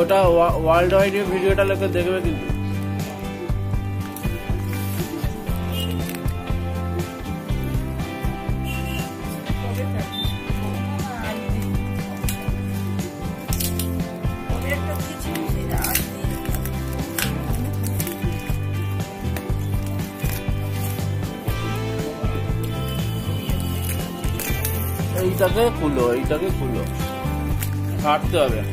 ওটা world wide ভিডিওটা লোকে দেখবে কিন্তু। এইটাকে খুলো কাটতে হবে।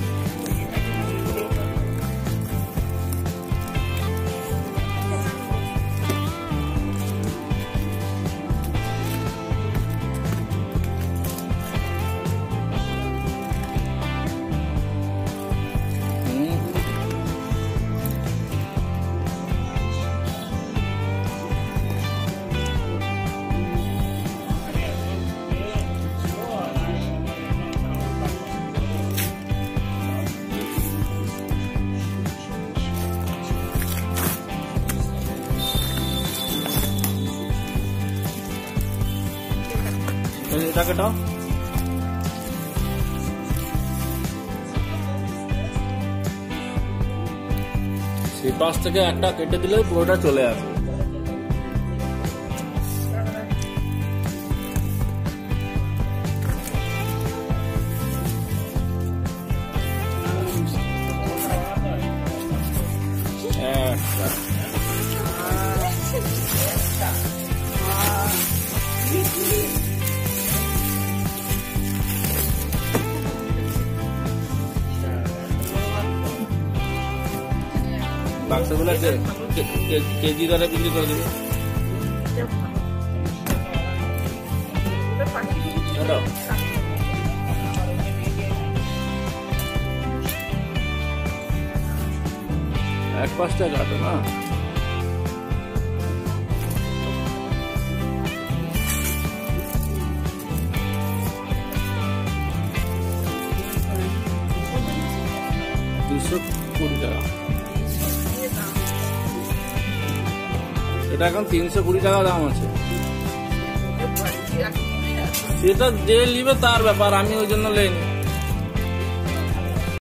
এটা কাটাও। সেই পাশ থেকে একটা কেটে দিলে পুরোটা চলে আসবে। বাক্সগুলো কেজি দরে বিক্রি করে দেবে। এক 5 টাকা কাটো না। টাকা এটা এখন 320 টাকা দাম আছে। সেটা যে নিবে তার ব্যাপার, আমি ওই জন্য লেনি।